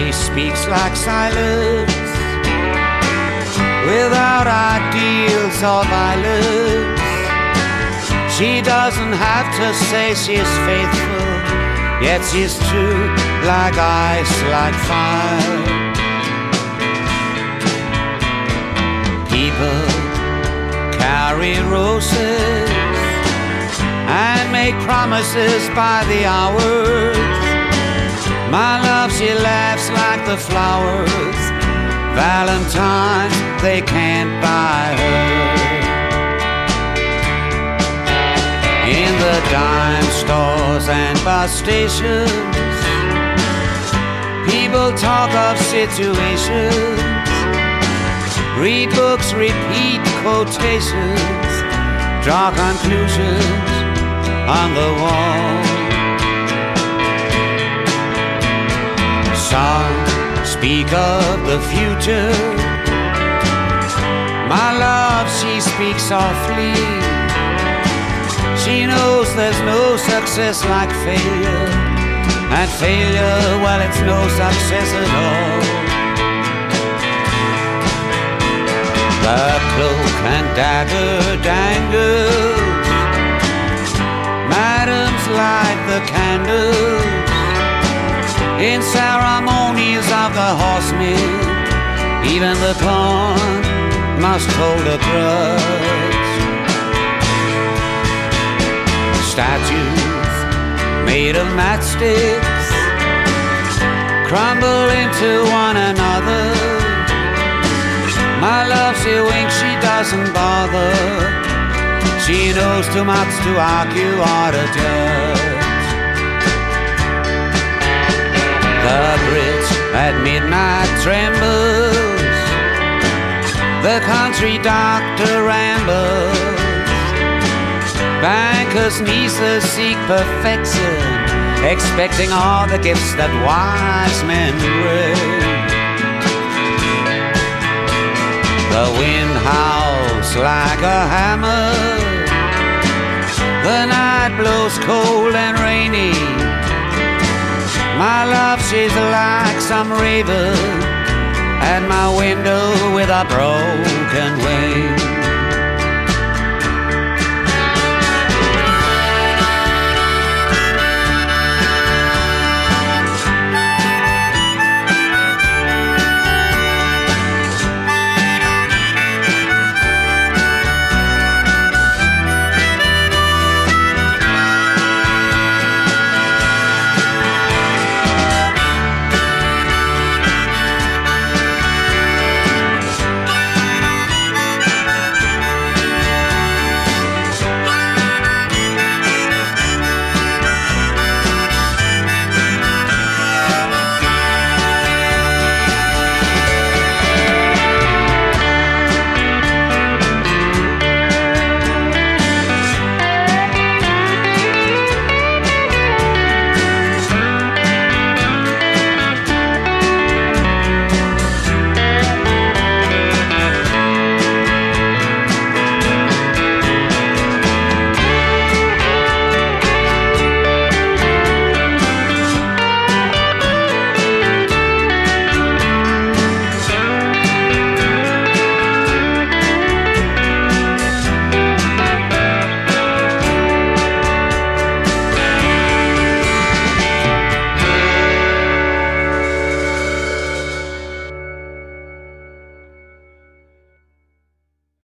She speaks like Silas, without ideals or violence. She doesn't have to say she's faithful, yet she's true, like ice, like fire. People carry roses and make promises by the hours. My love, she laughs like the flowers. Valentines, they can't buy her. In the dime stores and bus stations, people talk of situations, read books, repeat quotations, draw conclusions on the wall. Some speak of the future. My love, she speaks softly. She knows there's no success like failure, and failure, well, it's no success at all. The cloak and dagger dangles, madams light the candles in ceremonies of the horsemen. Even the corn must hold a grudge. Statues made of matchsticks crumble into one another. My love, she winks, she doesn't bother. She knows too much to argue or to judge. The bridge at midnight trembles, the country doctor rambles. Bankers' nieces seek perfection, expecting all the gifts that wise men bring. The wind howls like a hammer, the night blows cold and rainy. My love, she's like some raven at my window with a broken wing.